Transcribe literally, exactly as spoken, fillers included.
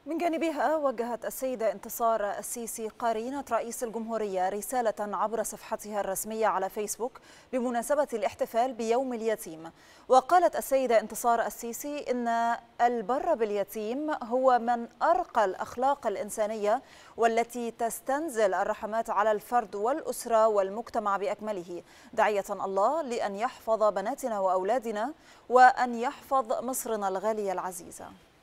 من جانبها وجهت السيدة انتصار السيسي قرينة رئيس الجمهورية رسالة عبر صفحتها الرسمية على فيسبوك بمناسبة الاحتفال بيوم اليتيم. وقالت السيدة انتصار السيسي إن البر باليتيم هو من أرقى الأخلاق الإنسانية والتي تستنزل الرحمات على الفرد والأسرة والمجتمع بأكمله، داعية الله لأن يحفظ بناتنا وأولادنا وأن يحفظ مصرنا الغالية العزيزة.